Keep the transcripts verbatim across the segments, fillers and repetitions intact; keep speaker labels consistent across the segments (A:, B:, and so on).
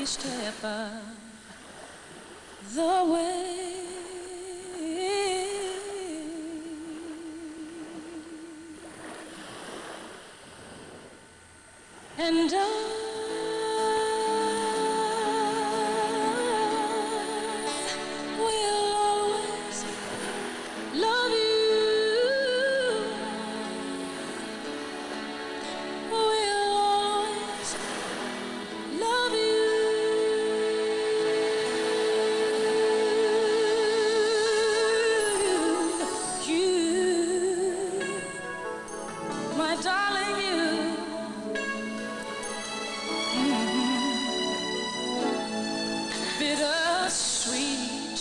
A: step of the way. And I will always love you. Will always love you. You, my darling, you. Bittersweet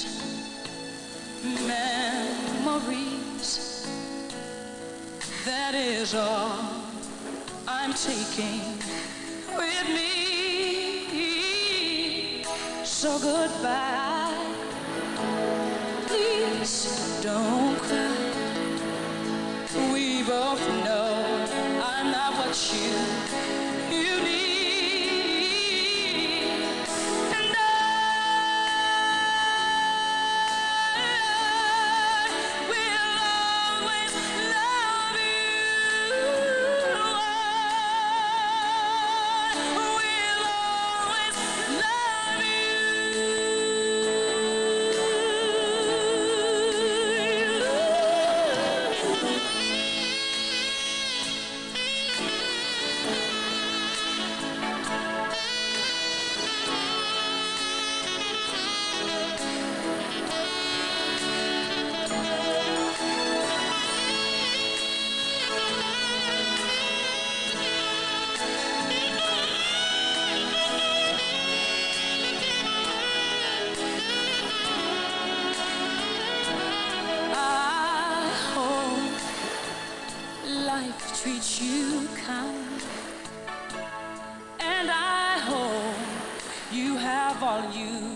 A: memories, that is all I'm taking with me. So goodbye, please don't cry. We both know I'm not what you, you need. Life treats you kind, and I hope you have all you